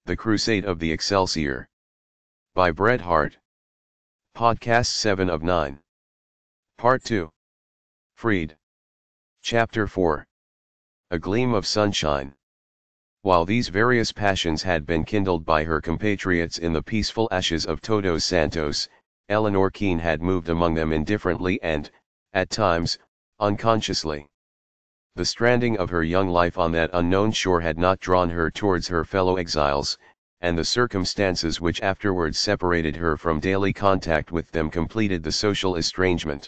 The Crusade of the Excelsior. By Bret Harte. Podcast 7 of 9. Part 2. Freed. Chapter 4. A Gleam of Sunshine. While these various passions had been kindled by her compatriots in the peaceful ashes of Todos Santos, Eleanor Keene had moved among them indifferently and, at times, unconsciously. The stranding of her young life on that unknown shore had not drawn her towards her fellow exiles, and the circumstances which afterwards separated her from daily contact with them completed the social estrangement.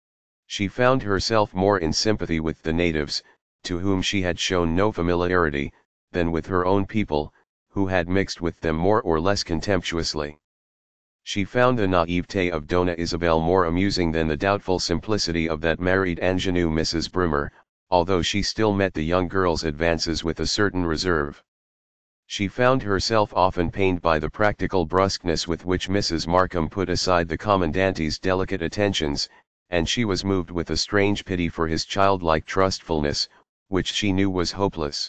She found herself more in sympathy with the natives, to whom she had shown no familiarity, than with her own people, who had mixed with them more or less contemptuously. She found the naivete of Dona Isabel more amusing than the doubtful simplicity of that married ingenue Mrs. Broomer, although she still met the young girl's advances with a certain reserve. She found herself often pained by the practical brusqueness with which Mrs. Markham put aside the commandante's delicate attentions, and she was moved with a strange pity for his childlike trustfulness, which she knew was hopeless.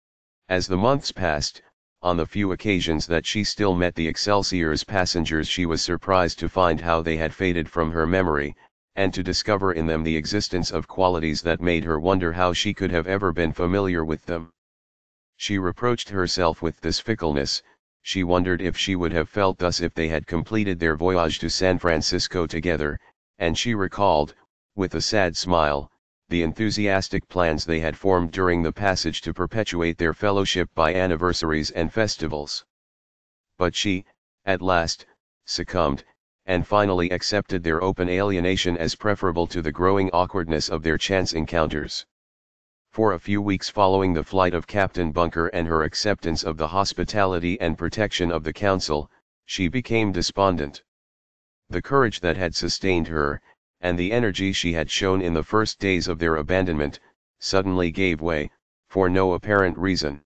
As the months passed, on the few occasions that she still met the Excelsior's passengers she was surprised to find how they had faded from her memory, and to discover in them the existence of qualities that made her wonder how she could have ever been familiar with them. She reproached herself with this fickleness. She wondered if she would have felt thus if they had completed their voyage to San Francisco together, and she recalled, with a sad smile, the enthusiastic plans they had formed during the passage to perpetuate their fellowship by anniversaries and festivals. But she, at last, succumbed, and finally accepted their open alienation as preferable to the growing awkwardness of their chance encounters. For a few weeks following the flight of Captain Bunker and her acceptance of the hospitality and protection of the Council, she became despondent. The courage that had sustained her, and the energy she had shown in the first days of their abandonment, suddenly gave way, for no apparent reason.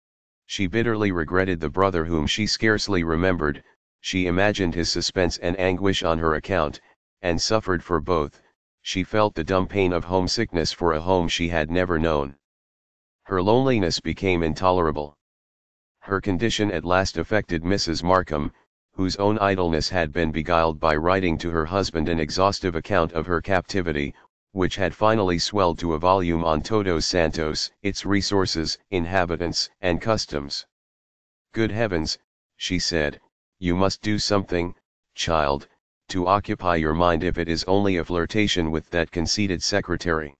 She bitterly regretted the brother whom she scarcely remembered. She imagined his suspense and anguish on her account, and suffered for both. She felt the dumb pain of homesickness for a home she had never known. Her loneliness became intolerable. Her condition at last affected Mrs. Markham, whose own idleness had been beguiled by writing to her husband an exhaustive account of her captivity, which had finally swelled to a volume on Todos Santos, its resources, inhabitants, and customs. "Good heavens," she said, "you must do something, child, to occupy your mind if it is only a flirtation with that conceited secretary."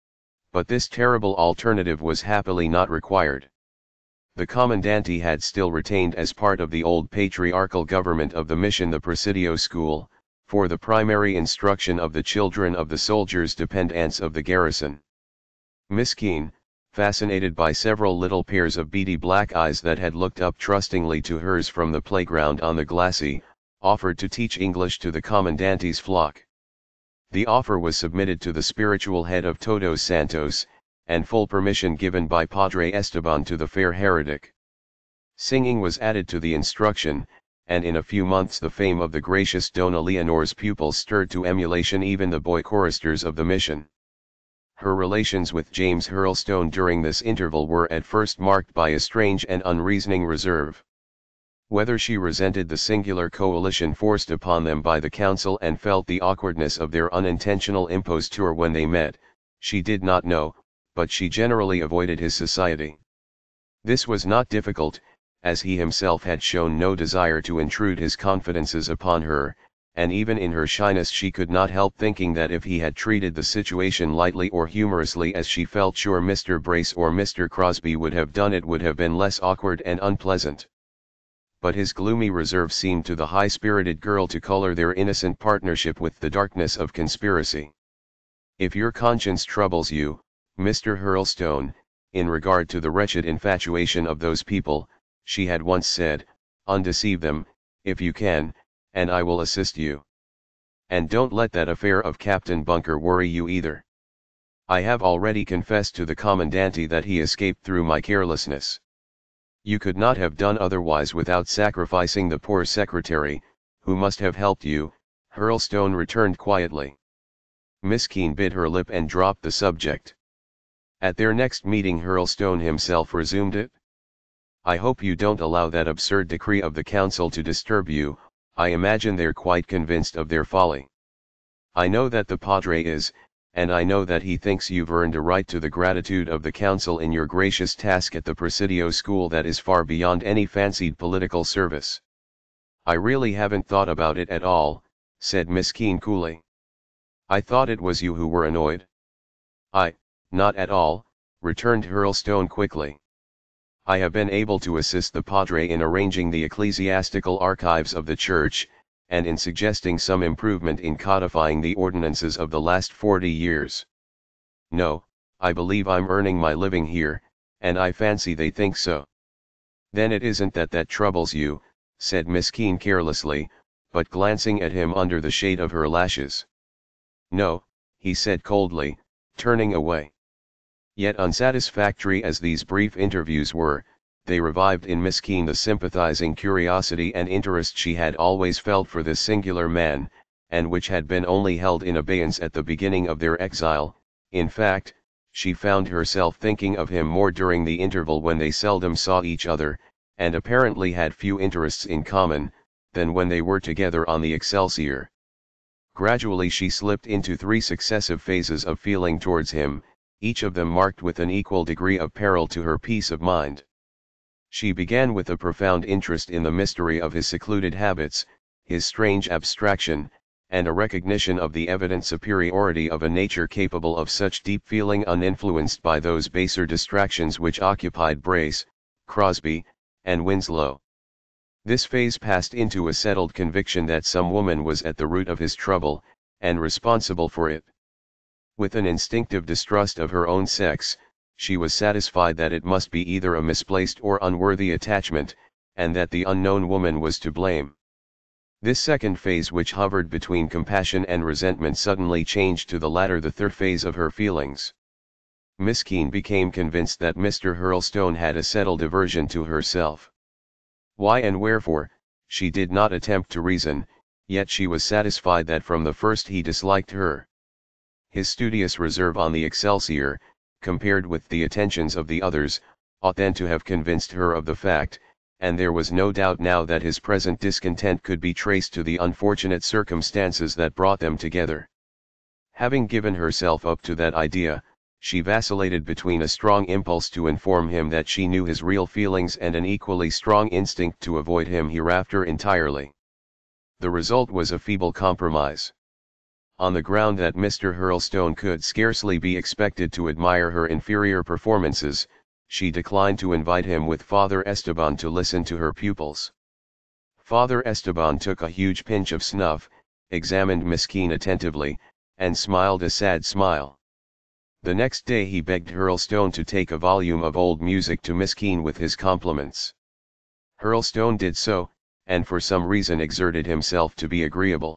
But this terrible alternative was happily not required. The Commandante had still retained as part of the old patriarchal government of the mission the Presidio School, for the primary instruction of the children of the soldiers dependents of the garrison. Miss Keene, fascinated by several little pairs of beady black eyes that had looked up trustingly to hers from the playground on the glacis, offered to teach English to the Commandante's flock. The offer was submitted to the spiritual head of Todos Santos, and full permission given by Padre Esteban to the fair heretic. Singing was added to the instruction, and in a few months the fame of the gracious Dona Leonor's pupils stirred to emulation even the boy choristers of the mission. Her relations with James Hurlstone during this interval were at first marked by a strange and unreasoning reserve. Whether she resented the singular coalition forced upon them by the Council and felt the awkwardness of their unintentional imposture when they met, she did not know, but she generally avoided his society. This was not difficult, as he himself had shown no desire to intrude his confidences upon her, and even in her shyness she could not help thinking that if he had treated the situation lightly or humorously as she felt sure Mr. Brace or Mr. Crosby would have done, it would have been less awkward and unpleasant. But his gloomy reserve seemed to the high-spirited girl to color their innocent partnership with the darkness of conspiracy. "If your conscience troubles you, Mr. Hurlstone, in regard to the wretched infatuation of those people," she had once said, "undeceive them, if you can, and I will assist you. And don't let that affair of Captain Bunker worry you either. I have already confessed to the Commandante that he escaped through my carelessness. You could not have done otherwise without sacrificing the poor secretary, who must have helped you," Hurlstone returned quietly. Miss Keene bit her lip and dropped the subject. At their next meeting Hurlstone himself resumed it. I hope you don't allow that absurd decree of the council to disturb you. I imagine they're quite convinced of their folly. I know that the padre is, and I know that he thinks you've earned a right to the gratitude of the council in your gracious task at the Presidio school that is far beyond any fancied political service. I really haven't thought about it at all, said Miss Keene coolly. I thought it was you who were annoyed. Not at all, returned Hurlstone quickly. I have been able to assist the padre in arranging the ecclesiastical archives of the church, and in suggesting some improvement in codifying the ordinances of the last 40 years. No, I believe I'm earning my living here, and I fancy they think so. Then it isn't that troubles you, said Miss Keene carelessly, but glancing at him under the shade of her lashes. No, he said coldly, turning away. Yet unsatisfactory as these brief interviews were, they revived in Miss Keene the sympathizing curiosity and interest she had always felt for this singular man, and which had been only held in abeyance at the beginning of their exile. In fact, she found herself thinking of him more during the interval when they seldom saw each other, and apparently had few interests in common, than when they were together on the Excelsior. Gradually she slipped into 3 successive phases of feeling towards him, each of them marked with an equal degree of peril to her peace of mind. She began with a profound interest in the mystery of his secluded habits, his strange abstraction, and a recognition of the evident superiority of a nature capable of such deep feeling uninfluenced by those baser distractions which occupied Brace, Crosby, and Winslow. This phase passed into a settled conviction that some woman was at the root of his trouble, and responsible for it. With an instinctive distrust of her own sex, she was satisfied that it must be either a misplaced or unworthy attachment, and that the unknown woman was to blame. This second phase, which hovered between compassion and resentment, suddenly changed to the latter, the third phase of her feelings. Miss Keene became convinced that Mr. Hurlstone had a settled aversion to herself. Why and wherefore, she did not attempt to reason, yet she was satisfied that from the first he disliked her. His studious reserve on the Excelsior, compared with the attentions of the others, ought then to have convinced her of the fact, and there was no doubt now that his present discontent could be traced to the unfortunate circumstances that brought them together. Having given herself up to that idea, she vacillated between a strong impulse to inform him that she knew his real feelings and an equally strong instinct to avoid him hereafter entirely. The result was a feeble compromise. On the ground that Mr. Hurlstone could scarcely be expected to admire her inferior performances, she declined to invite him with Father Esteban to listen to her pupils. Father Esteban took a huge pinch of snuff, examined Miss Keene attentively, and smiled a sad smile. The next day he begged Hurlstone to take a volume of old music to Miss Keene with his compliments. Hurlstone did so, and for some reason exerted himself to be agreeable.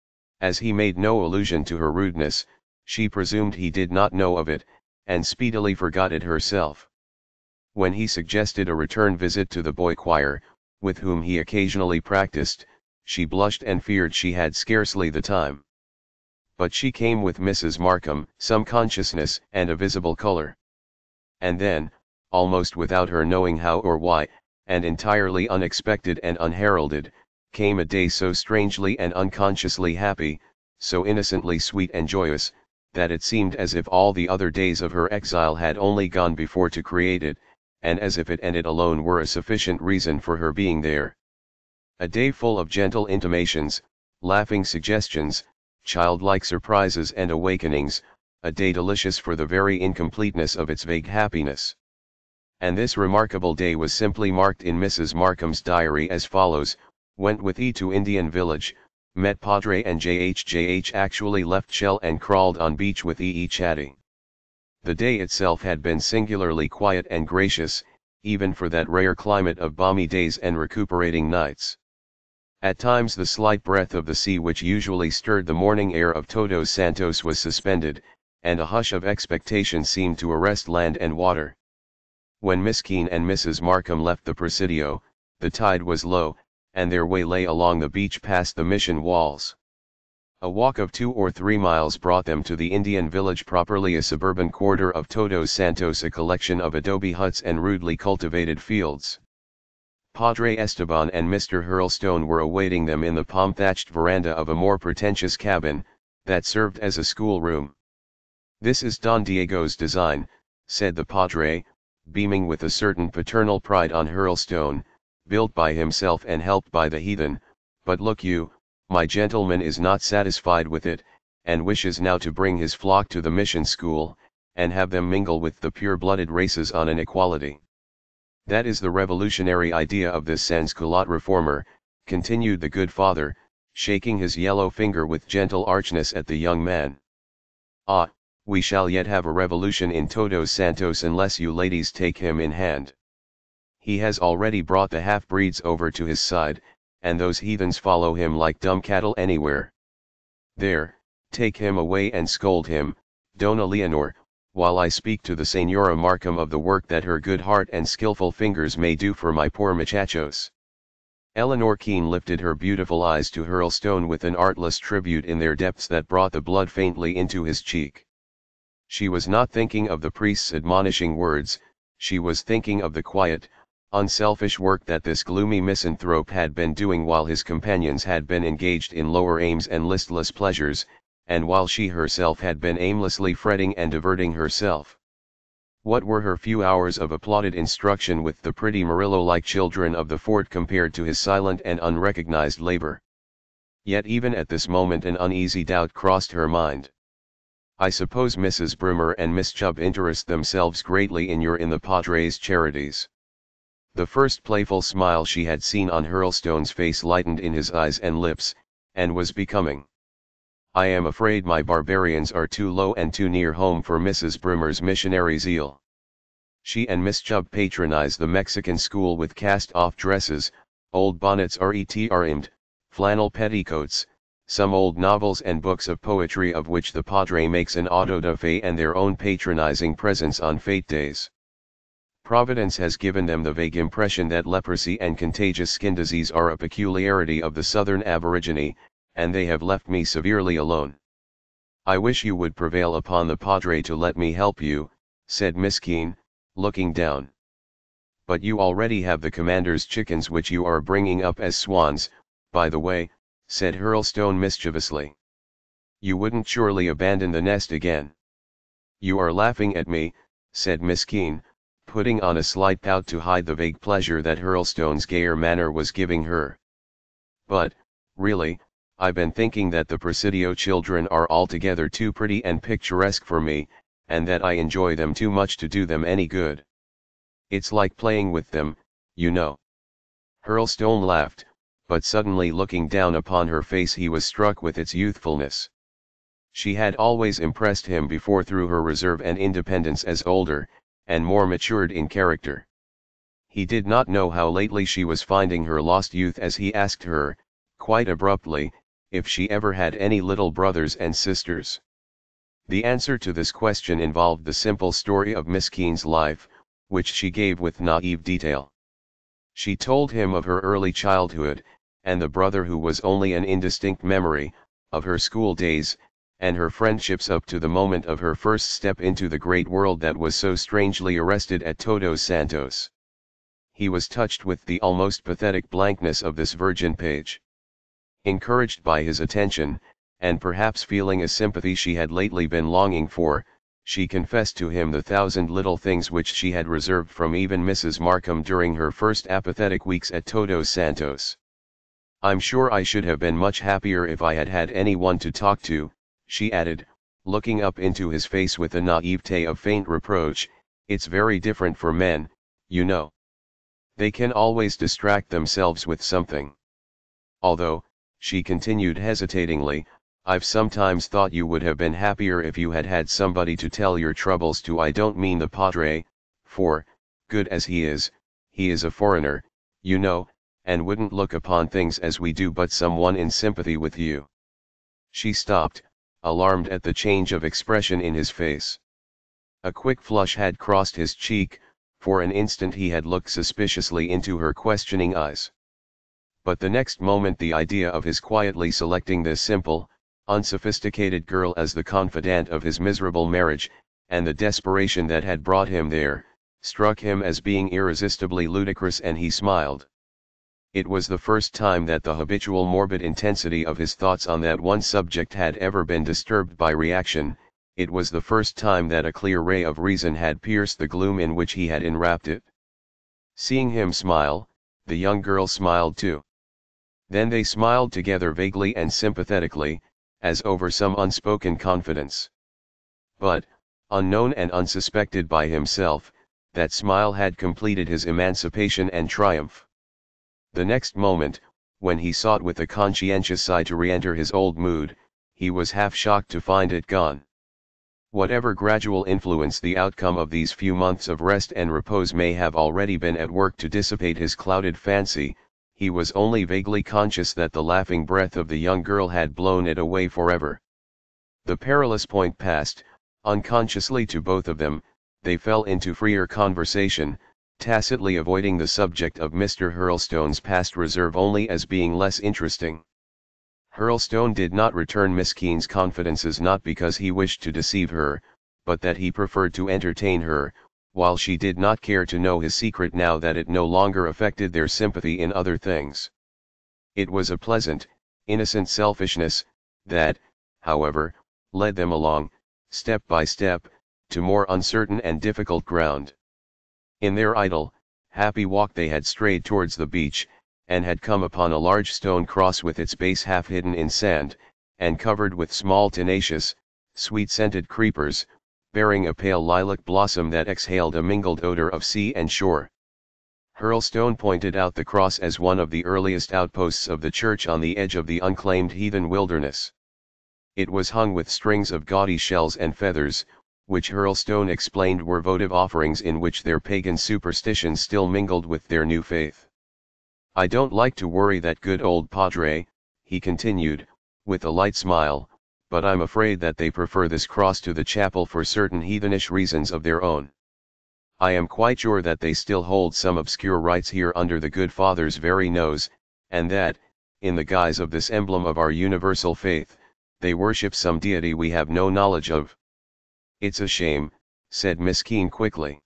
As he made no allusion to her rudeness, she presumed he did not know of it, and speedily forgot it herself. When he suggested a return visit to the boy choir, with whom he occasionally practiced, she blushed and feared she had scarcely the time. But she came with Mrs. Markham, some consciousness and a visible color. And then, almost without her knowing how or why, and entirely unexpected and unheralded, came a day so strangely and unconsciously happy, so innocently sweet and joyous, that it seemed as if all the other days of her exile had only gone before to create it, and as if it and it alone were a sufficient reason for her being there. A day full of gentle intimations, laughing suggestions, childlike surprises and awakenings, a day delicious for the very incompleteness of its vague happiness. And this remarkable day was simply marked in Mrs. Markham's diary as follows: went with E to Indian village, met Padre and JH actually left shell and crawled on beach with EE chatting. The day itself had been singularly quiet and gracious, even for that rare climate of balmy days and recuperating nights. At times the slight breath of the sea which usually stirred the morning air of Todos Santos was suspended, and a hush of expectation seemed to arrest land and water. When Miss Keene and Mrs. Markham left the Presidio, the tide was low, and their way lay along the beach past the mission walls. A walk of 2 or 3 miles brought them to the Indian village, properly a suburban quarter of Todos Santos, a collection of adobe huts and rudely cultivated fields. Padre Esteban and Mr. Hurlstone were awaiting them in the palm-thatched veranda of a more pretentious cabin, that served as a schoolroom. "This is Don Diego's design," said the Padre, beaming with a certain paternal pride on Hurlstone, "built by himself and helped by the heathen, but look you, my gentleman is not satisfied with it, and wishes now to bring his flock to the mission school, and have them mingle with the pure-blooded races on an equality. That is the revolutionary idea of this sans-culotte reformer," continued the good father, shaking his yellow finger with gentle archness at the young man. "Ah, we shall yet have a revolution in Todos Santos unless you ladies take him in hand. He has already brought the half-breeds over to his side, and those heathens follow him like dumb cattle anywhere. There, take him away and scold him, Dona Leonor, while I speak to the Señora Markham of the work that her good heart and skillful fingers may do for my poor muchachos." Eleanor Keene lifted her beautiful eyes to Hurlstone with an artless tribute in their depths that brought the blood faintly into his cheek. She was not thinking of the priest's admonishing words, she was thinking of the quiet, unselfish work that this gloomy misanthrope had been doing while his companions had been engaged in lower aims and listless pleasures, and while she herself had been aimlessly fretting and diverting herself. What were her few hours of applauded instruction with the pretty Murillo-like children of the fort compared to his silent and unrecognized labor? Yet even at this moment an uneasy doubt crossed her mind. "I suppose Mrs. Broomer and Miss Chubb interest themselves greatly in the Padre's charities." The first playful smile she had seen on Hurlstone's face lightened in his eyes and lips, and was becoming. "I am afraid my barbarians are too low and too near home for Mrs. Broomer's missionary zeal. She and Miss Chubb patronize the Mexican school with cast-off dresses, old bonnets retrimmed, flannel petticoats, some old novels and books of poetry of which the Padre makes an auto da fe, and their own patronizing presents on fete days. Providence has given them the vague impression that leprosy and contagious skin disease are a peculiarity of the southern aborigine, and they have left me severely alone. I wish you would prevail upon the Padre to let me help you," said Miss Keene, looking down. "But you already have the commander's chickens which you are bringing up as swans, by the way," said Hurlstone mischievously. "You wouldn't surely abandon the nest again?" "You are laughing at me," said Miss Keene, putting on a slight pout to hide the vague pleasure that Hurlstone's gayer manner was giving her. "But, really, I've been thinking that the Presidio children are altogether too pretty and picturesque for me, and that I enjoy them too much to do them any good. It's like playing with them, you know." Hurlstone laughed, but suddenly looking down upon her face he was struck with its youthfulness. She had always impressed him before through her reserve and independence as older, and more matured in character. He did not know how lately she was finding her lost youth as he asked her, quite abruptly, if she ever had any little brothers and sisters. The answer to this question involved the simple story of Miss Keene's life, which she gave with naive detail. She told him of her early childhood, and the brother who was only an indistinct memory, of her school days, and her friendships up to the moment of her first step into the great world that was so strangely arrested at Todos Santos. He was touched with the almost pathetic blankness of this virgin page. Encouraged by his attention, and perhaps feeling a sympathy she had lately been longing for, she confessed to him the thousand little things which she had reserved from even Mrs. Markham during her first apathetic weeks at Todos Santos. "I'm sure I should have been much happier if I had had any one to talk to," she added, looking up into his face with a naivete of faint reproach. "It's very different for men, you know. They can always distract themselves with something. Although," she continued hesitatingly, "I've sometimes thought you would have been happier if you had had somebody to tell your troubles to. I don't mean the Padre, for, good as he is a foreigner, you know, and wouldn't look upon things as we do, but someone in sympathy with you." She stopped, alarmed at the change of expression in his face. A quick flush had crossed his cheek, for an instant he had looked suspiciously into her questioning eyes. But the next moment the idea of his quietly selecting this simple, unsophisticated girl as the confidante of his miserable marriage, and the desperation that had brought him there, struck him as being irresistibly ludicrous, and he smiled. It was the first time that the habitual morbid intensity of his thoughts on that one subject had ever been disturbed by reaction. It was the first time that a clear ray of reason had pierced the gloom in which he had enwrapped it. Seeing him smile, the young girl smiled too. Then they smiled together vaguely and sympathetically, as over some unspoken confidence. But, unknown and unsuspected by himself, that smile had completed his emancipation and triumph. The next moment, when he sought with a conscientious sigh to re-enter his old mood, he was half shocked to find it gone. Whatever gradual influence the outcome of these few months of rest and repose may have already been at work to dissipate his clouded fancy, he was only vaguely conscious that the laughing breath of the young girl had blown it away forever. The perilous point passed, unconsciously to both of them, they fell into freer conversation, tacitly avoiding the subject of Mr. Hurlstone's past reserve only as being less interesting. Hurlstone did not return Miss Keene's confidences not because he wished to deceive her, but that he preferred to entertain her, while she did not care to know his secret now that it no longer affected their sympathy in other things. It was a pleasant, innocent selfishness, that, however, led them along, step by step, to more uncertain and difficult ground. In their idle, happy walk they had strayed towards the beach, and had come upon a large stone cross with its base half hidden in sand, and covered with small tenacious, sweet-scented creepers, bearing a pale lilac blossom that exhaled a mingled odor of sea and shore. Hurlstone pointed out the cross as one of the earliest outposts of the church on the edge of the unclaimed heathen wilderness. It was hung with strings of gaudy shells and feathers, which Hurlstone explained were votive offerings in which their pagan superstitions still mingled with their new faith. "I don't like to worry that good old padre," he continued, with a light smile, "but I'm afraid that they prefer this cross to the chapel for certain heathenish reasons of their own. I am quite sure that they still hold some obscure rites here under the good Father's very nose, and that, in the guise of this emblem of our universal faith, they worship some deity we have no knowledge of." "It's a shame," said Miss Keene quickly.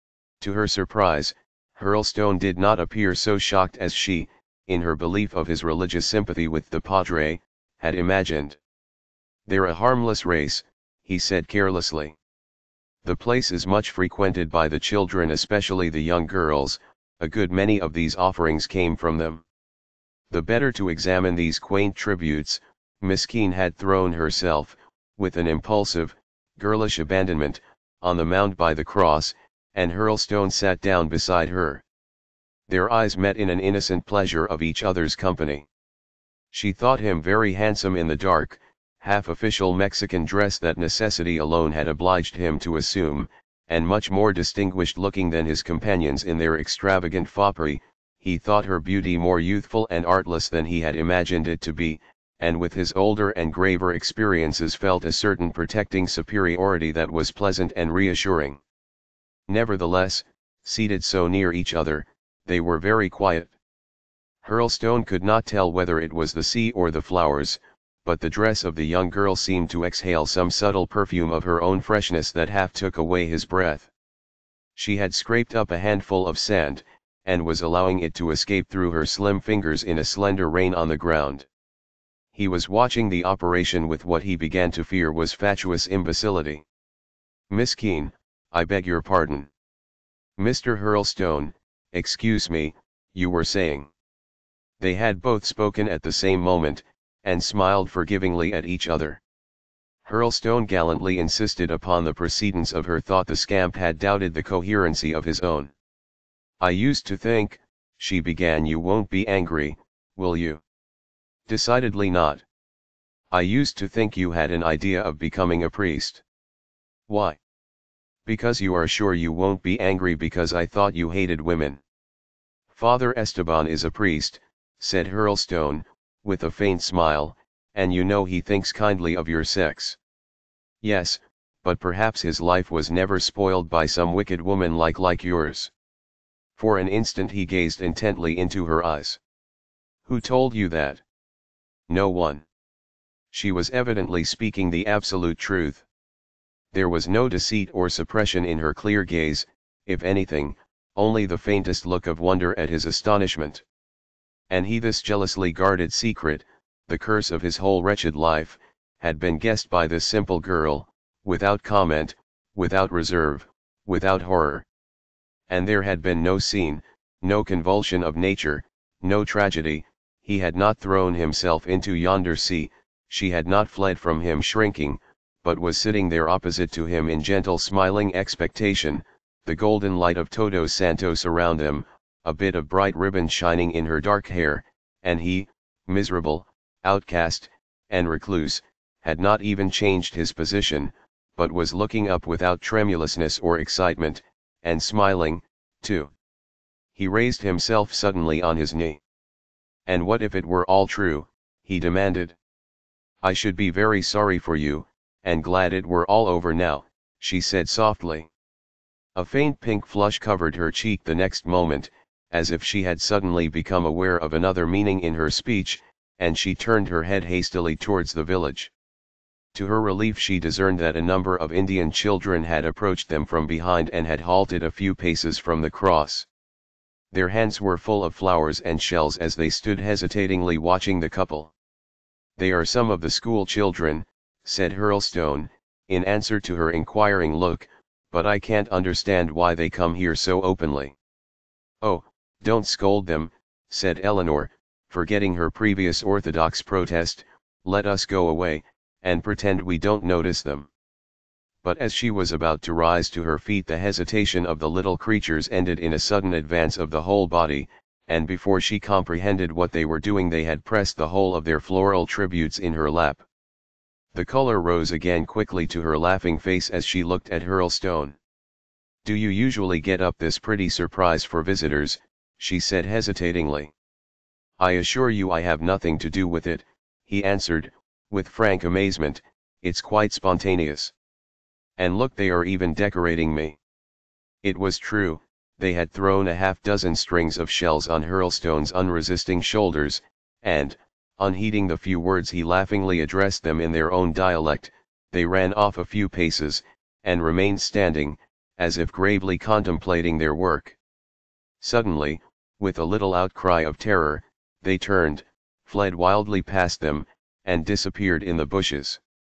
To her surprise, Hurlstone did not appear so shocked as she, in her belief of his religious sympathy with the padre, had imagined. "They're a harmless race," he said carelessly. "The place is much frequented by the children, especially the young girls. A good many of these offerings came from them." The better to examine these quaint tributes, Miss Keene had thrown herself, with an impulsive, girlish abandonment, on the mound by the cross, and Hurlstone sat down beside her. Their eyes met in an innocent pleasure of each other's company. She thought him very handsome in the dark, half-official Mexican dress that necessity alone had obliged him to assume, and much more distinguished looking than his companions in their extravagant foppery. He thought her beauty more youthful and artless than he had imagined it to be, and with his older and graver experiences felt a certain protecting superiority that was pleasant and reassuring. Nevertheless, seated so near each other, they were very quiet. Hurlstone could not tell whether it was the sea or the flowers, but the dress of the young girl seemed to exhale some subtle perfume of her own freshness that half took away his breath. She had scraped up a handful of sand, and was allowing it to escape through her slim fingers in a slender rain on the ground. He was watching the operation with what he began to fear was fatuous imbecility. "Miss Keene, I beg your pardon." "Mr. Hurlstone, excuse me, you were saying." They had both spoken at the same moment, and smiled forgivingly at each other. Hurlstone gallantly insisted upon the precedence of her thought. The scamp had doubted the coherency of his own. "I used to think," she began, "you won't be angry, will you?" "Decidedly not. I used to think you had an idea of becoming a priest." "Why?" "Because you are sure you won't be angry, because I thought you hated women." "Father Esteban is a priest," said Hurlstone, with a faint smile, "and you know he thinks kindly of your sex." "Yes, but perhaps his life was never spoiled by some wicked woman like yours." For an instant he gazed intently into her eyes. "Who told you that?" "No one." She was evidently speaking the absolute truth. There was no deceit or suppression in her clear gaze, if anything, only the faintest look of wonder at his astonishment. And he, this jealously guarded secret, the curse of his whole wretched life, had been guessed by this simple girl, without comment, without reserve, without horror. And there had been no scene, no convulsion of nature, no tragedy. He had not thrown himself into yonder sea, she had not fled from him shrinking, but was sitting there opposite to him in gentle smiling expectation, the golden light of Todos Santos around them, a bit of bright ribbon shining in her dark hair, and he, miserable, outcast, and recluse, had not even changed his position, but was looking up without tremulousness or excitement, and smiling, too. He raised himself suddenly on his knee. And what if it were all true, he demanded. I should be very sorry for you, and glad it were all over now, she said softly. A faint pink flush covered her cheek the next moment, as if she had suddenly become aware of another meaning in her speech, and she turned her head hastily towards the village. To her relief she discerned that a number of Indian children had approached them from behind and had halted a few paces from the cross. Their hands were full of flowers and shells as they stood hesitatingly watching the couple. They are some of the school children, said Hurlstone, in answer to her inquiring look, but I can't understand why they come here so openly. Oh, don't scold them, said Eleanor, forgetting her previous orthodox protest, let us go away, and pretend we don't notice them. But as she was about to rise to her feet, the hesitation of the little creatures ended in a sudden advance of the whole body, and before she comprehended what they were doing they had pressed the whole of their floral tributes in her lap. The color rose again quickly to her laughing face as she looked at Hurlstone. Do you usually get up this pretty surprise for visitors? She said hesitatingly. I assure you I have nothing to do with it, he answered, with frank amazement, it's quite spontaneous. And look, they are even decorating me. It was true, they had thrown a half-dozen strings of shells on Hurlstone's unresisting shoulders, and, unheeding the few words he laughingly addressed them in their own dialect, they ran off a few paces, and remained standing, as if gravely contemplating their work. Suddenly, with a little outcry of terror, they turned, fled wildly past them, and disappeared in the bushes.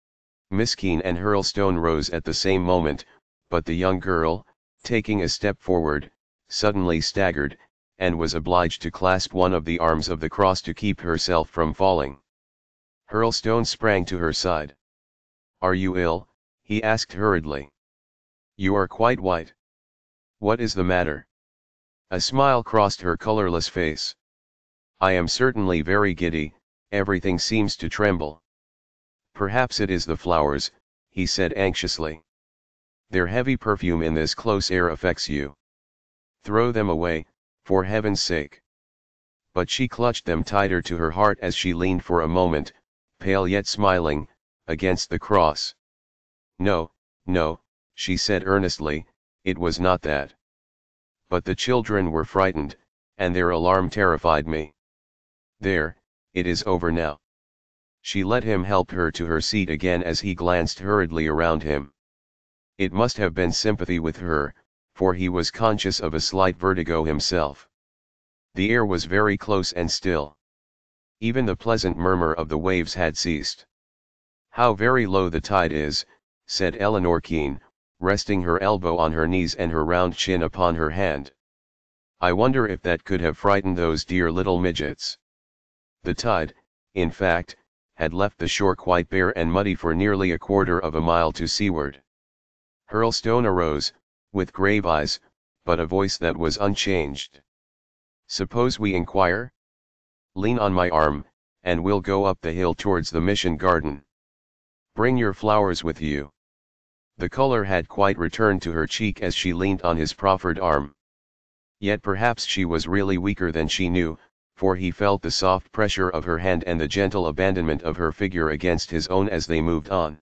Miss Keene and Hurlstone rose at the same moment, but the young girl, taking a step forward, suddenly staggered, and was obliged to clasp one of the arms of the cross to keep herself from falling. Hurlstone sprang to her side. Are you ill? He asked hurriedly. You are quite white. What is the matter? A smile crossed her colorless face. I am certainly very giddy, everything seems to tremble. Perhaps it is the flowers, he said anxiously. Their heavy perfume in this close air affects you. Throw them away, for heaven's sake. But she clutched them tighter to her heart as she leaned for a moment, pale yet smiling, against the cross. No, no, she said earnestly, it was not that. But the children were frightened, and their alarm terrified me. There, it is over now. She let him help her to her seat again as he glanced hurriedly around him. It must have been sympathy with her, for he was conscious of a slight vertigo himself. The air was very close and still. Even the pleasant murmur of the waves had ceased. How very low the tide is, said Eleanor Keene, resting her elbow on her knees and her round chin upon her hand. I wonder if that could have frightened those dear little midgets. The tide, in fact, had left the shore quite bare and muddy for nearly a quarter of a mile to seaward. Hurlstone arose, with grave eyes, but a voice that was unchanged. Suppose we inquire? Lean on my arm, and we'll go up the hill towards the mission garden. Bring your flowers with you. The color had quite returned to her cheek as she leaned on his proffered arm. Yet perhaps she was really weaker than she knew, for he felt the soft pressure of her hand and the gentle abandonment of her figure against his own as they moved on.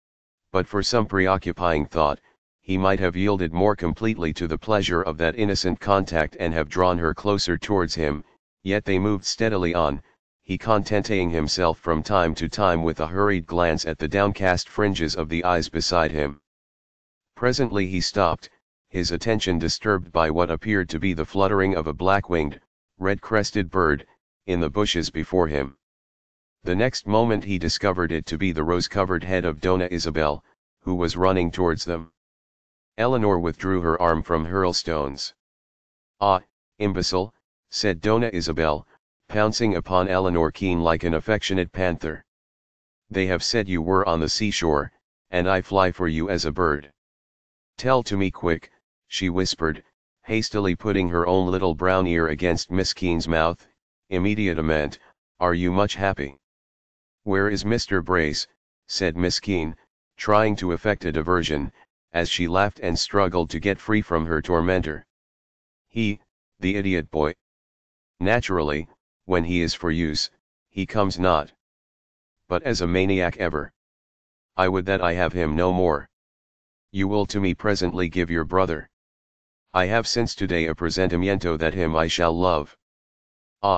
But for some preoccupying thought, he might have yielded more completely to the pleasure of that innocent contact and have drawn her closer towards him, yet they moved steadily on, he contenting himself from time to time with a hurried glance at the downcast fringes of the eyes beside him. Presently he stopped, his attention disturbed by what appeared to be the fluttering of a black-winged, red-crested bird, in the bushes before him. The next moment he discovered it to be the rose-covered head of Dona Isabel, who was running towards them. Eleanor withdrew her arm from Hurlstone's. "Ah, imbecile," said Dona Isabel, pouncing upon Eleanor keen like an affectionate panther. "They have said you were on the seashore, and I fly for you as a bird. Tell to me quick," she whispered, hastily putting her own little brown ear against Miss Keen's mouth, "immediatamente, are you much happy?" "Where is Mr. Brace?" said Miss Keen, trying to effect a diversion, as she laughed and struggled to get free from her tormentor. "He, the idiot boy. Naturally, when he is for use, he comes not. But as a maniac ever. I would that I have him no more. You will to me presently give your brother. I have since today a presentimiento that him I shall love. Ah!"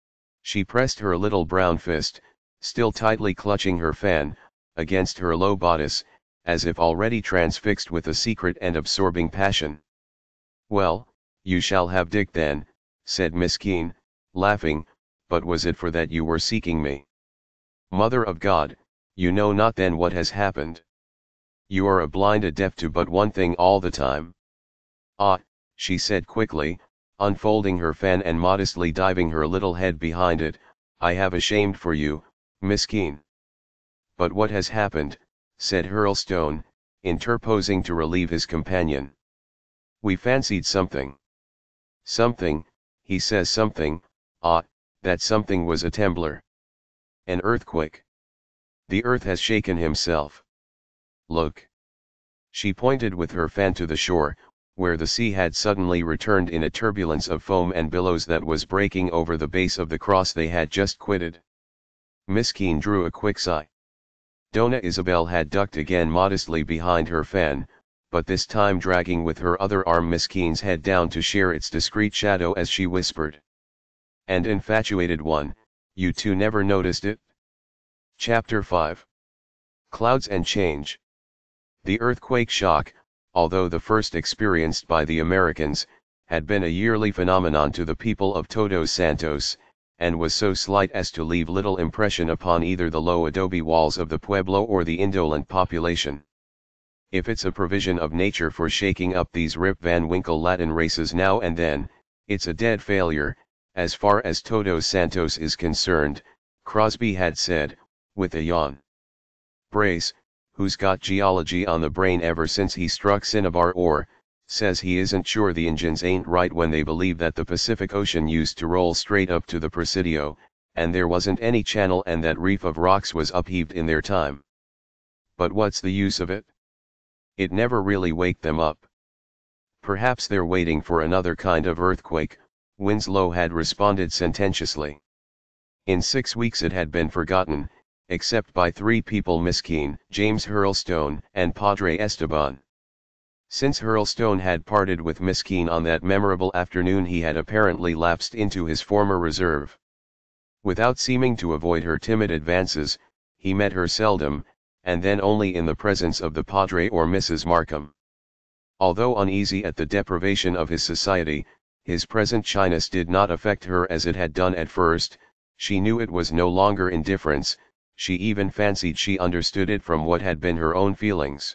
She pressed her little brown fist, still tightly clutching her fan, against her low bodice, as if already transfixed with a secret and absorbing passion. "Well, you shall have Dick then," said Miss Keen, laughing, "but was it for that you were seeking me? Mother of God, you know not then what has happened. You are a blind a deaf to but one thing all the time." "Ah," she said quickly, unfolding her fan and modestly diving her little head behind it, "I have a shame for you, Miss Keen." "But what has happened?" said Hurlstone, interposing to relieve his companion. "We fancied something." "Something, he says something, ah, that something was a temblor. An earthquake. The earth has shaken himself. Look." She pointed with her fan to the shore, where the sea had suddenly returned in a turbulence of foam and billows that was breaking over the base of the cross they had just quitted. Miss Keen drew a quick sigh. Dona Isabel had ducked again modestly behind her fan, but this time dragging with her other arm Miss Keen's head down to share its discreet shadow as she whispered. "And infatuated one, you two never noticed it?" Chapter 5. Clouds and Change. The earthquake shock, although the first experienced by the Americans, had been a yearly phenomenon to the people of Todos Santos, and was so slight as to leave little impression upon either the low adobe walls of the pueblo or the indolent population. If it's a provision of nature for shaking up these Rip Van Winkle Latin races now and then, it's a dead failure, as far as Todos Santos is concerned, Crosby had said, with a yawn. Brace, who's got geology on the brain ever since he struck Cinnabar ore, says he isn't sure the Injuns ain't right when they believe that the Pacific Ocean used to roll straight up to the Presidio, and there wasn't any channel and that reef of rocks was upheaved in their time. But what's the use of it? It never really waked them up. Perhaps they're waiting for another kind of earthquake, Winslow had responded sententiously. In 6 weeks it had been forgotten, except by 3 people: Miss Keen, James Hurlstone, and Padre Esteban. Since Hurlstone had parted with Miss Keen on that memorable afternoon, he had apparently lapsed into his former reserve. Without seeming to avoid her timid advances, he met her seldom, and then only in the presence of the Padre or Mrs. Markham. Although uneasy at the deprivation of his society, his present shyness did not affect her as it had done at first. She knew it was no longer indifference, she even fancied she understood it from what had been her own feelings.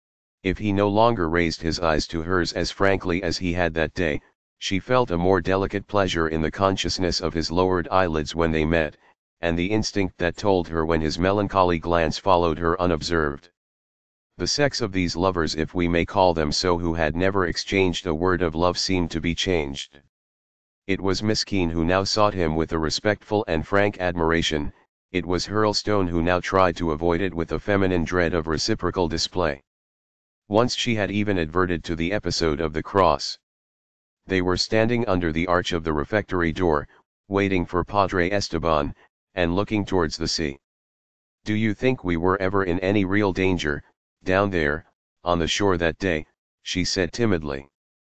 If he no longer raised his eyes to hers as frankly as he had that day, she felt a more delicate pleasure in the consciousness of his lowered eyelids when they met, and the instinct that told her when his melancholy glance followed her unobserved. The sex of these lovers, if we may call them so, who had never exchanged a word of love, seemed to be changed. It was Miss Keen who now sought him with a respectful and frank admiration, it was Hurlstone who now tried to avoid it with a feminine dread of reciprocal display. Once she had even adverted to the episode of the cross. They were standing under the arch of the refectory door, waiting for Padre Esteban, and looking towards the sea. "Do you think we were ever in any real danger, down there, on the shore that day?" she said timidly.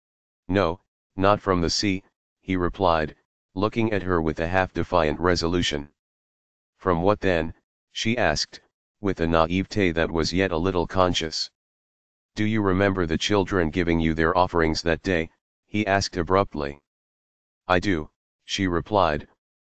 "No, not from the sea," he replied, looking at her with a half-defiant resolution. "From what then?" she asked, with a naivete that was yet a little conscious. "Do you remember the children giving you their offerings that day?" he asked abruptly. "I do," she replied,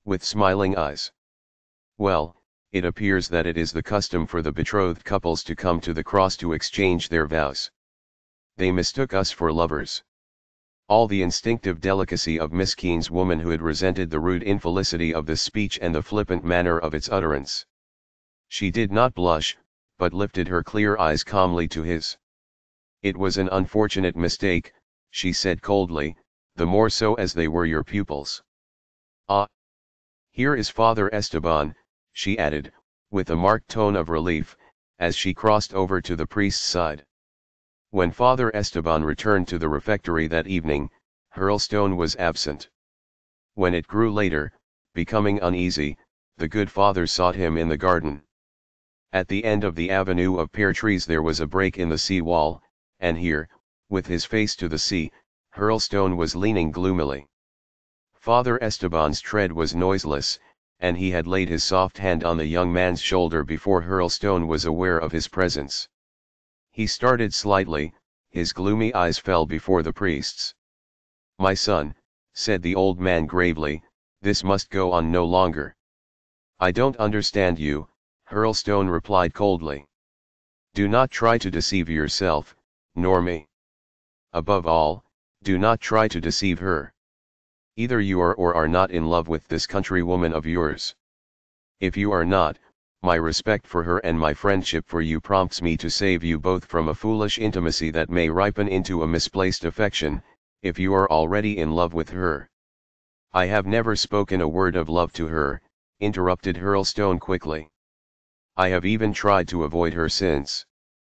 with smiling eyes. Well, it appears that it is the custom for the betrothed couples to come to the cross to exchange their vows. They mistook us for lovers. All the instinctive delicacy of Miss Keene's womanhood resented the rude infelicity of this speech and the flippant manner of its utterance. She did not blush, but lifted her clear eyes calmly to his. "It was an unfortunate mistake," she said coldly, "the more so as they were your pupils. Ah! Here is Father Esteban," she added, with a marked tone of relief, as she crossed over to the priest's side. When Father Esteban returned to the refectory that evening, Hurlstone was absent. When it grew later, becoming uneasy, the good father sought him in the garden. At the end of the avenue of pear trees there was a break in the sea wall, and here, with his face to the sea, Hurlstone was leaning gloomily. Father Esteban's tread was noiseless, and he had laid his soft hand on the young man's shoulder before Hurlstone was aware of his presence. He started slightly, his gloomy eyes fell before the priest's. "My son," said the old man gravely, "this must go on no longer." "I don't understand you," Hurlstone replied coldly. "Do not try to deceive yourself, nor me. Above all, do not try to deceive her. Either you are or are not in love with this countrywoman of yours. If you are not, my respect for her and my friendship for you prompts me to save you both from a foolish intimacy that may ripen into a misplaced affection, if you are already in love with her." "I have never spoken a word of love to her," interrupted Hurlstone quickly. "I have even tried to avoid her since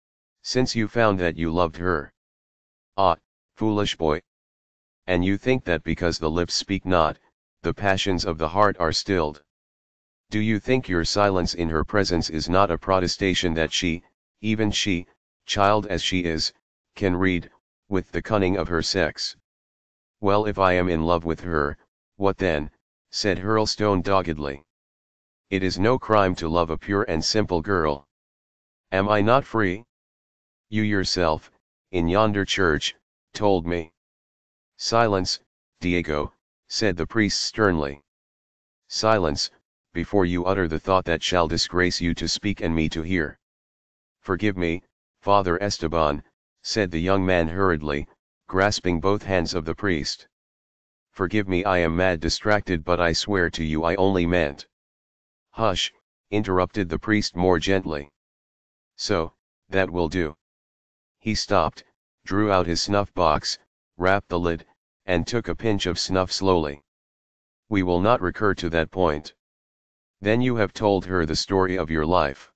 you found that you loved her. Ah, foolish boy! And you think that because the lips speak not, the passions of the heart are stilled. Do you think your silence in her presence is not a protestation that she, even she, child as she is, can read, with the cunning of her sex?" "Well, if I am in love with her, what then?" said Hurlstone doggedly. "It is no crime to love a pure and simple girl. Am I not free? You yourself, in yonder church, told me." "Silence, Diego," said the priest sternly. "Silence, before you utter the thought that shall disgrace you to speak and me to hear." "Forgive me, Father Esteban," said the young man hurriedly, grasping both hands of the priest. "Forgive me, I am mad distracted, but I swear to you I only meant—" "Hush," interrupted the priest more gently. "So, that will do." He stopped, drew out his snuff box, rapped the lid, and took a pinch of snuff slowly. "We will not recur to that point. Then you have told her the story of your life?"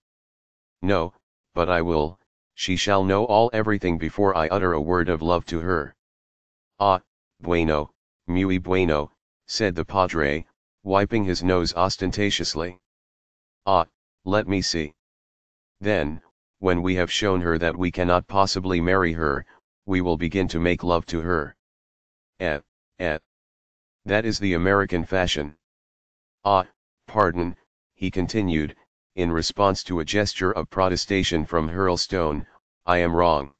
"No, but I will. She shall know everything before I utter a word of love to her." "Ah, bueno, muy bueno," said the padre, wiping his nose ostentatiously. "Ah, let me see. Then, when we have shown her that we cannot possibly marry her, we will begin to make love to her. Eh, eh. That is the American fashion. Ah, pardon," he continued, in response to a gesture of protestation from Hurlstone, "I am wrong.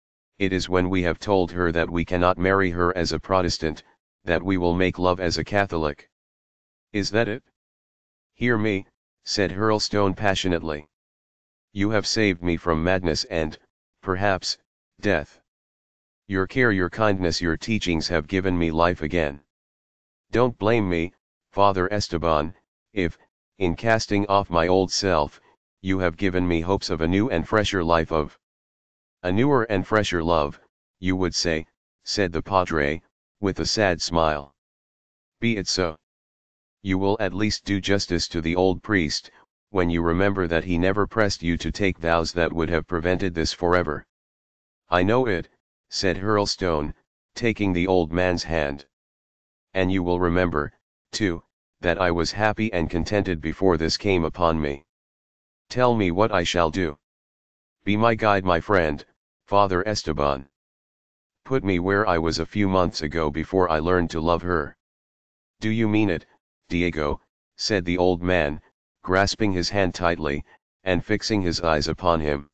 It is when we have told her that we cannot marry her as a Protestant, that we will make love as a Catholic. Is that it?" "Hear me," said Hurlstone passionately. "You have saved me from madness and, perhaps, death. Your care, your kindness, your teachings have given me life again. Don't blame me, Father Esteban, if, in casting off my old self, you have given me hopes of a new and fresher life, of a newer and fresher love, you would say," said the padre, with a sad smile. "Be it so. You will at least do justice to the old priest, when you remember that he never pressed you to take vows that would have prevented this forever." "I know it," said Hurlstone, taking the old man's hand. "And you will remember, too, that I was happy and contented before this came upon me. Tell me what I shall do. Be my guide, my friend, Father Esteban. Put me where I was a few months ago before I learned to love her." "Do you mean it, Diego?" said the old man, grasping his hand tightly, and fixing his eyes upon him.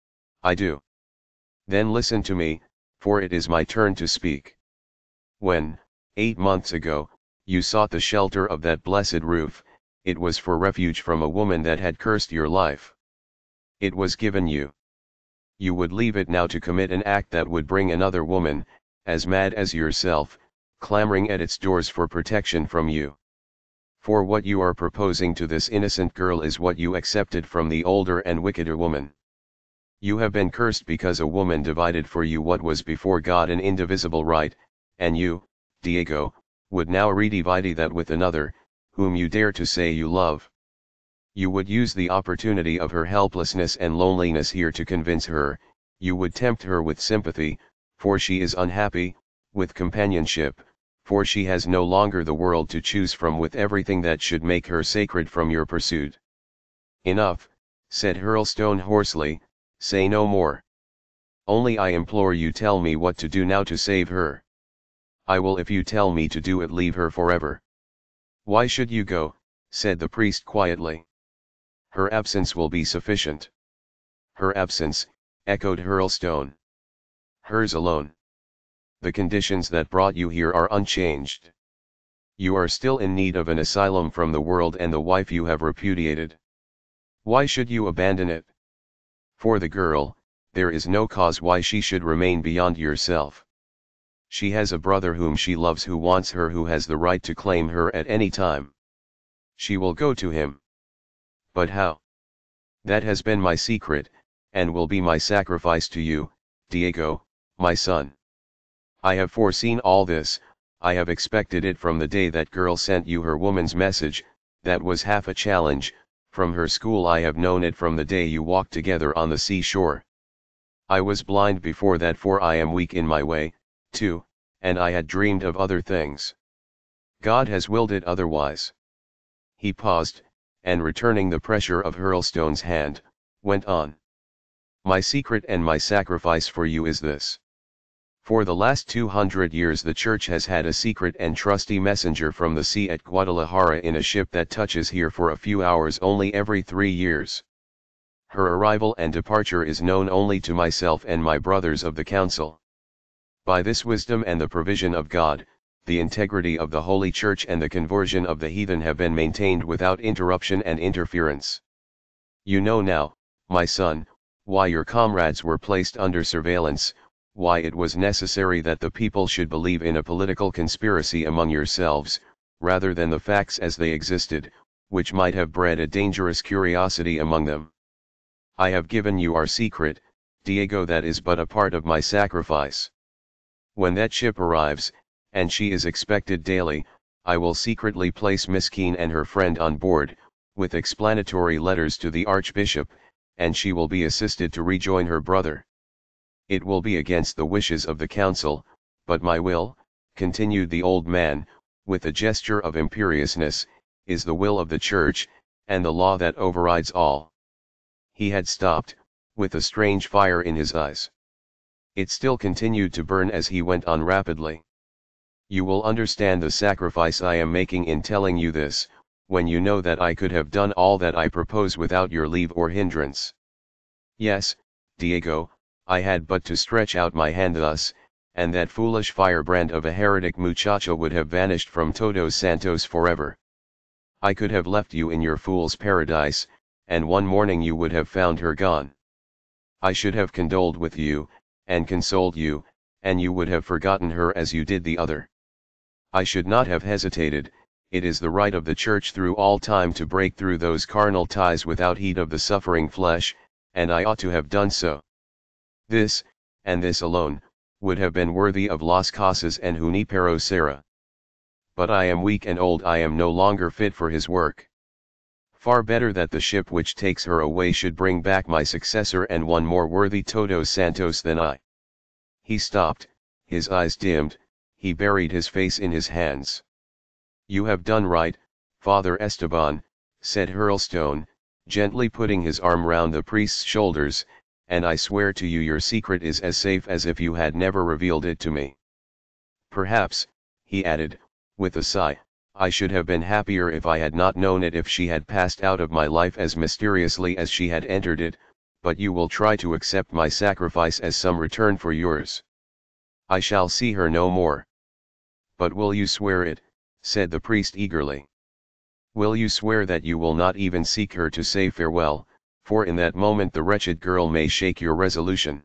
"I do." "Then listen to me, for it is my turn to speak. When, 8 months ago, You sought the shelter of that blessed roof, it was for refuge from a woman that had cursed your life. It was given you. You would leave it now to commit an act that would bring another woman, as mad as yourself, clamoring at its doors for protection from you. For what you are proposing to this innocent girl is what you accepted from the older and wickeder woman. You have been cursed because a woman divided for you what was before God an indivisible right, and you, Diego, would now redivide that with another, whom you dare to say you love. You would use the opportunity of her helplessness and loneliness here to convince her, you would tempt her with sympathy, for she is unhappy, with companionship, for she has no longer the world to choose from, with everything that should make her sacred from your pursuit. Enough, said Hurlstone hoarsely, say no more. Only I implore you, tell me what to do now to save her. I will, if you tell me to do it, leave her forever. Why should you go? Said the priest quietly. Her absence will be sufficient. Her absence, echoed Hurlstone. Hers alone. The conditions that brought you here are unchanged. You are still in need of an asylum from the world and the wife you have repudiated. Why should you abandon it? For the girl, there is no cause why she should remain beyond yourself. She has a brother whom she loves, who wants her, who has the right to claim her at any time. She will go to him. But how? That has been my secret, and will be my sacrifice to you, Diego, my son. I have foreseen all this, I have expected it from the day that girl sent you her woman's message, that was half a challenge, from her school. I have known it from the day you walked together on the seashore. I was blind before that, for I am weak in my way, too, and I had dreamed of other things. God has willed it otherwise. He paused, and returning the pressure of Hurlstone's hand, went on. My secret and my sacrifice for you is this. For the last 200 years the Church has had a secret and trusty messenger from the sea at Guadalajara in a ship that touches here for a few hours only every 3 years. Her arrival and departure is known only to myself and my brothers of the council. By this wisdom and the provision of God, the integrity of the Holy Church and the conversion of the heathen have been maintained without interruption and interference. You know now, my son, why your comrades were placed under surveillance, why it was necessary that the people should believe in a political conspiracy among yourselves, rather than the facts as they existed, which might have bred a dangerous curiosity among them. I have given you our secret, Diego, that is but a part of my sacrifice. When that ship arrives, and she is expected daily, I will secretly place Miss Keene and her friend on board, with explanatory letters to the Archbishop, and she will be assisted to rejoin her brother. It will be against the wishes of the council, but my will, continued the old man, with a gesture of imperiousness, is the will of the Church, and the law that overrides all. He had stopped, with a strange fire in his eyes. It still continued to burn as he went on rapidly. You will understand the sacrifice I am making in telling you this, when you know that I could have done all that I propose without your leave or hindrance. Yes, Diego, I had but to stretch out my hand thus, and that foolish firebrand of a heretic muchacha would have vanished from Todos Santos forever. I could have left you in your fool's paradise, and one morning you would have found her gone. I should have condoled with you, and consoled you, and you would have forgotten her as you did the other. I should not have hesitated. It is the right of the Church through all time to break through those carnal ties without heed of the suffering flesh, and I ought to have done so. This, and this alone, would have been worthy of Las Casas and Junipero Serra. But I am weak and old, I am no longer fit for his work. Far better that the ship which takes her away should bring back my successor and one more worthy Todos Santos than I. He stopped, his eyes dimmed, he buried his face in his hands. You have done right, Father Esteban, said Hurlstone, gently putting his arm round the priest's shoulders, and I swear to you your secret is as safe as if you had never revealed it to me. Perhaps, he added, with a sigh, I should have been happier if I had not known it, if she had passed out of my life as mysteriously as she had entered it, but you will try to accept my sacrifice as some return for yours. I shall see her no more. But will you swear it, said the priest eagerly. "Will you swear that you will not even seek her to say farewell, for in that moment the wretched girl may shake your resolution?"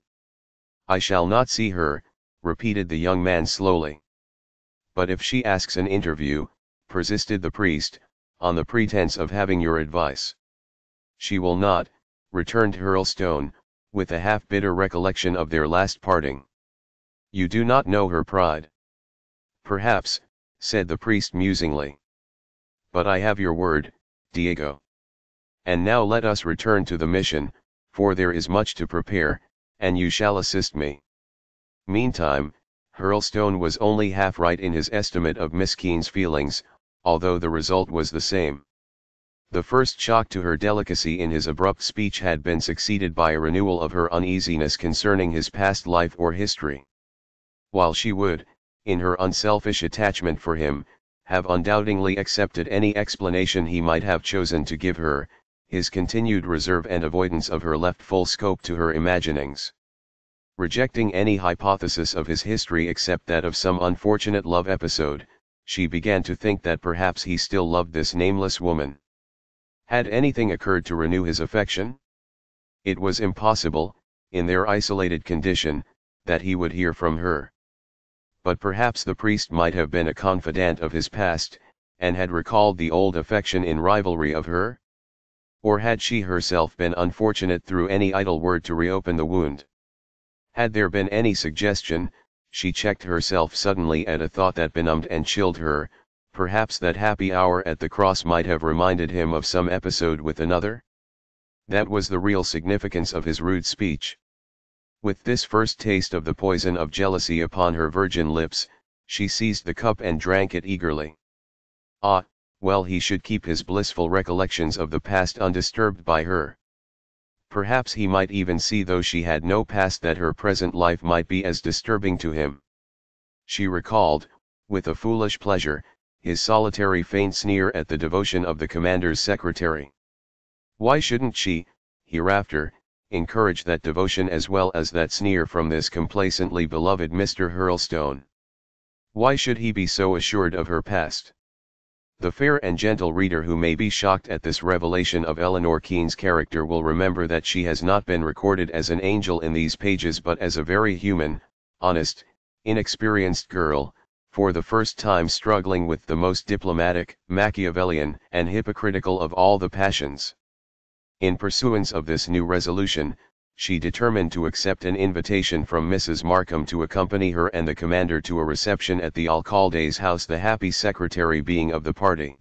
"I shall not see her," repeated the young man slowly. "But if she asks an interview," persisted the priest, "on the pretense of having your advice?" "She will not," returned Hurlstone, with a half-bitter recollection of their last parting. "You do not know her pride." "Perhaps," said the priest musingly. "But I have your word, Diego. And now let us return to the mission, for there is much to prepare, and you shall assist me." Meantime, Hurlstone was only half right in his estimate of Miss Keene's feelings, although the result was the same. The first shock to her delicacy in his abrupt speech had been succeeded by a renewal of her uneasiness concerning his past life or history. While she would, in her unselfish attachment for him, have undoubtingly accepted any explanation he might have chosen to give her, his continued reserve and avoidance of her left full scope to her imaginings. Rejecting any hypothesis of his history except that of some unfortunate love episode, she began to think that perhaps he still loved this nameless woman. Had anything occurred to renew his affection? It was impossible, in their isolated condition, that he would hear from her. But perhaps the priest might have been a confidant of his past, and had recalled the old affection in rivalry of her? Or had she herself been unfortunate through any idle word to reopen the wound? Had there been any suggestion, she checked herself suddenly at a thought that benumbed and chilled her, perhaps that happy hour at the cross might have reminded him of some episode with another? That was the real significance of his rude speech. With this first taste of the poison of jealousy upon her virgin lips, she seized the cup and drank it eagerly. Ah, well, he should keep his blissful recollections of the past undisturbed by her. Perhaps he might even see, though she had no past, that her present life might be as disturbing to him. She recalled, with a foolish pleasure, his solitary faint sneer at the devotion of the commander's secretary. Why shouldn't she, hereafter, encourage that devotion as well as that sneer from this complacently beloved Mr. Hurlstone? Why should he be so assured of her past? The fair and gentle reader who may be shocked at this revelation of Eleanor Keene's character will remember that she has not been recorded as an angel in these pages, but as a very human, honest, inexperienced girl, for the first time struggling with the most diplomatic, Machiavellian, and hypocritical of all the passions. In pursuance of this new resolution, she determined to accept an invitation from Mrs. Markham to accompany her and the commander to a reception at the alcalde's house, the happy secretary being of the party.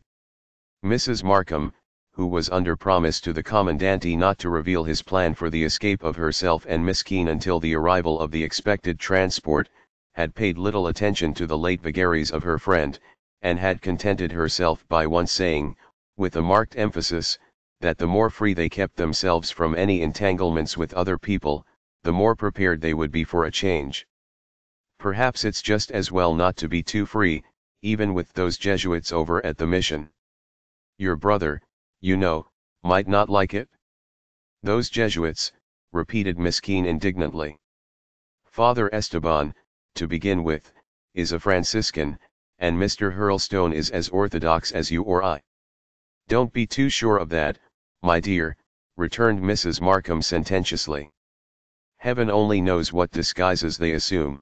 Mrs. Markham, who was under promise to the commandante not to reveal his plan for the escape of herself and Miss Keene until the arrival of the expected transport, had paid little attention to the late vagaries of her friend, and had contented herself by once saying, with a marked emphasis, that the more free they kept themselves from any entanglements with other people, the more prepared they would be for a change. Perhaps it's just as well not to be too free, even with those Jesuits over at the mission. Your brother, you know, might not like it? Those Jesuits, repeated Miss Keene indignantly. Father Esteban, to begin with, is a Franciscan, and Mr. Hurlstone is as orthodox as you or I. Don't be too sure of that, my dear, returned Mrs. Markham sententiously. Heaven only knows what disguises they assume.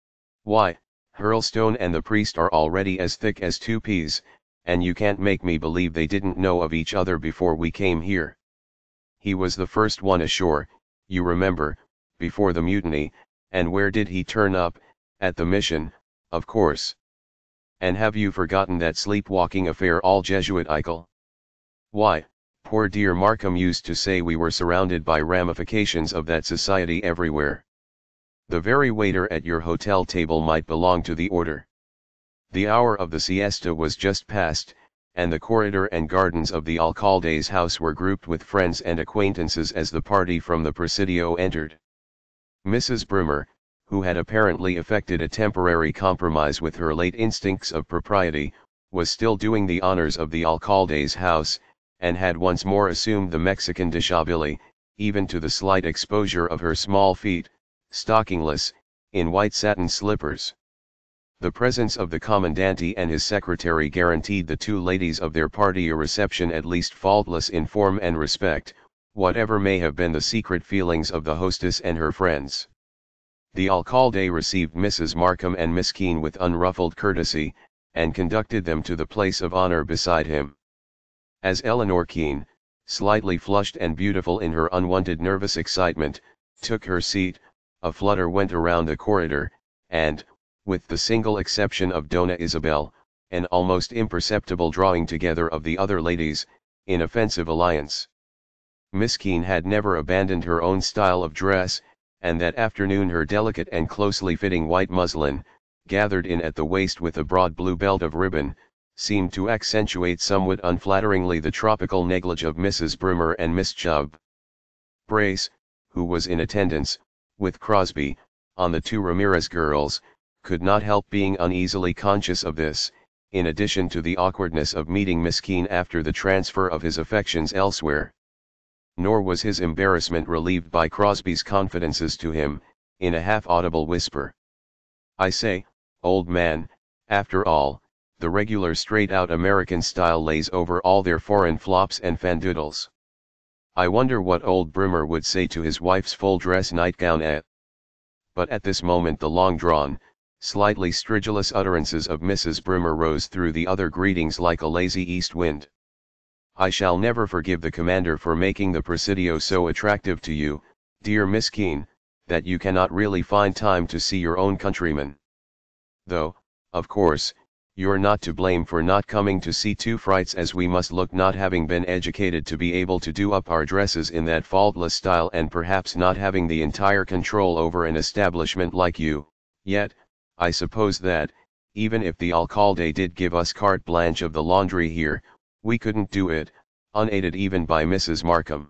Why, Hurlstone and the priest are already as thick as two peas, and you can't make me believe they didn't know of each other before we came here. He was the first one ashore, you remember, before the mutiny, and where did he turn up? At the mission, of course. And have you forgotten that sleepwalking affair all Jesuitical? Why, poor dear Markham used to say we were surrounded by ramifications of that society everywhere. The very waiter at your hotel table might belong to the order. The hour of the siesta was just past, and the corridor and gardens of the alcalde's house were grouped with friends and acquaintances as the party from the Presidio entered. Mrs. Broomer, who had apparently effected a temporary compromise with her late instincts of propriety, was still doing the honors of the alcalde's house, and had once more assumed the Mexican dishabille, even to the slight exposure of her small feet, stockingless, in white satin slippers. The presence of the commandante and his secretary guaranteed the two ladies of their party a reception at least faultless in form and respect, whatever may have been the secret feelings of the hostess and her friends. The alcalde received Mrs. Markham and Miss Keene with unruffled courtesy, and conducted them to the place of honor beside him. As Eleanor Keene, slightly flushed and beautiful in her unwonted nervous excitement, took her seat, a flutter went around the corridor, and, with the single exception of Dona Isabel, an almost imperceptible drawing together of the other ladies, in offensive alliance. Miss Keene had never abandoned her own style of dress, and that afternoon her delicate and closely fitting white muslin, gathered in at the waist with a broad blue belt of ribbon, seemed to accentuate somewhat unflatteringly the tropical negligee of Mrs. Broomer and Miss Chubb. Brace, who was in attendance, with Crosby, on the two Ramirez girls, could not help being uneasily conscious of this, in addition to the awkwardness of meeting Miss Keene after the transfer of his affections elsewhere. Nor was his embarrassment relieved by Crosby's confidences to him, in a half-audible whisper. "I say, old man, after all, the regular straight-out American style lays over all their foreign flops and fandoodles. I wonder what old Broomer would say to his wife's full-dress nightgown But at this moment the long-drawn, slightly stridulous utterances of Mrs. Broomer rose through the other greetings like a lazy east wind. "I shall never forgive the commander for making the Presidio so attractive to you, dear Miss Keene, that you cannot really find time to see your own countrymen. Though, of course, you're not to blame for not coming to see two frights as we must look, not having been educated to be able to do up our dresses in that faultless style, and perhaps not having the entire control over an establishment like you, yet, I suppose that, even if the alcalde did give us carte blanche of the laundry here, we couldn't do it, unaided even by Mrs. Markham.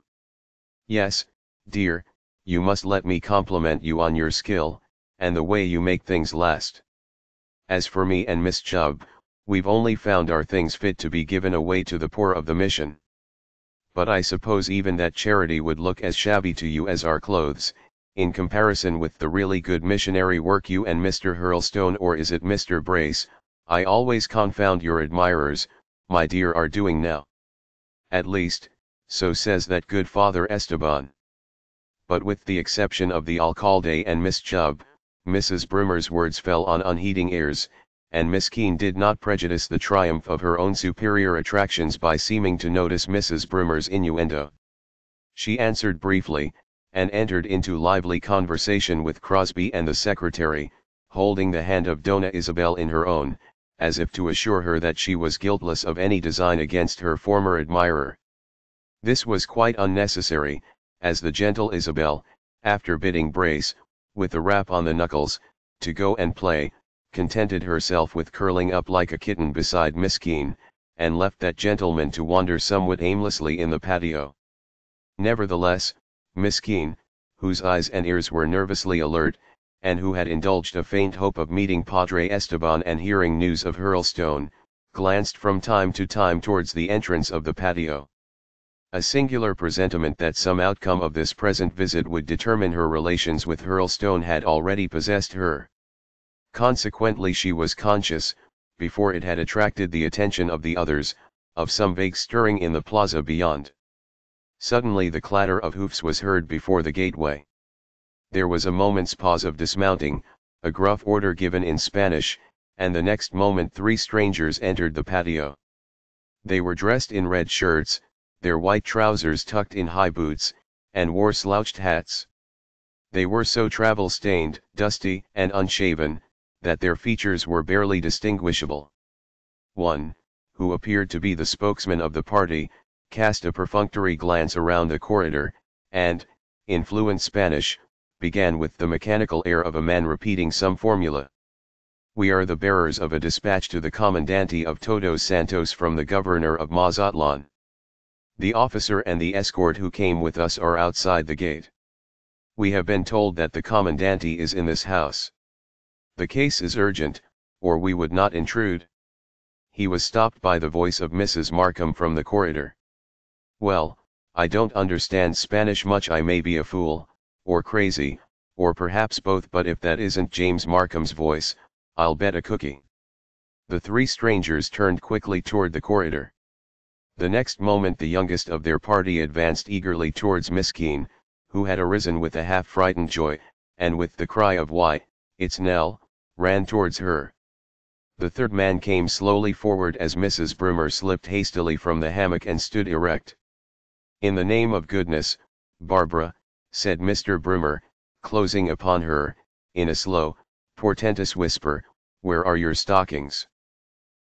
Yes, dear, you must let me compliment you on your skill, and the way you make things last. As for me and Miss Chubb, we've only found our things fit to be given away to the poor of the mission. But I suppose even that charity would look as shabby to you as our clothes, in comparison with the really good missionary work you and Mr. Hurlstone, or is it Mr. Brace, I always confound your admirers, my dear, are doing now. At least, so says that good Father Esteban." But with the exception of the alcalde and Miss Chubb, Mrs. Broomer's words fell on unheeding ears, and Miss Keene did not prejudice the triumph of her own superior attractions by seeming to notice Mrs. Broomer's innuendo. She answered briefly, and entered into lively conversation with Crosby and the secretary, holding the hand of Dona Isabel in her own, as if to assure her that she was guiltless of any design against her former admirer. This was quite unnecessary, as the gentle Isabel, after bidding Brace, with a rap on the knuckles, to go and play, contented herself with curling up like a kitten beside Miss Keene, and left that gentleman to wander somewhat aimlessly in the patio. Nevertheless, Miss Keene, whose eyes and ears were nervously alert, and who had indulged a faint hope of meeting Padre Esteban and hearing news of Hurlstone, glanced from time to time towards the entrance of the patio. A singular presentiment that some outcome of this present visit would determine her relations with Hurlstone had already possessed her. Consequently she was conscious, before it had attracted the attention of the others, of some vague stirring in the plaza beyond. Suddenly the clatter of hoofs was heard before the gateway. There was a moment's pause of dismounting, a gruff order given in Spanish, and the next moment 3 strangers entered the patio. They were dressed in red shirts, their white trousers tucked in high boots, and wore slouched hats. They were so travel-stained, dusty, and unshaven, that their features were barely distinguishable. One, who appeared to be the spokesman of the party, cast a perfunctory glance around the corridor, and, in fluent Spanish, began with the mechanical air of a man repeating some formula. "We are the bearers of a dispatch to the Commandante of Todos Santos from the Governor of Mazatlan. The officer and the escort who came with us are outside the gate. We have been told that the Commandante is in this house. The case is urgent, or we would not intrude." He was stopped by the voice of Mrs. Markham from the corridor. "Well, I don't understand Spanish much. I may be a fool, or crazy, or perhaps both, but if that isn't James Markham's voice, I'll bet a cookie." The three strangers turned quickly toward the corridor. The next moment the youngest of their party advanced eagerly towards Miss Keene, who had arisen with a half-frightened joy, and with the cry of "Why, it's Nell," ran towards her. The third man came slowly forward as Mrs. Broomer slipped hastily from the hammock and stood erect. "In the name of goodness, Barbara," said Mr. Broomer, closing upon her, in a slow, portentous whisper, "where are your stockings?"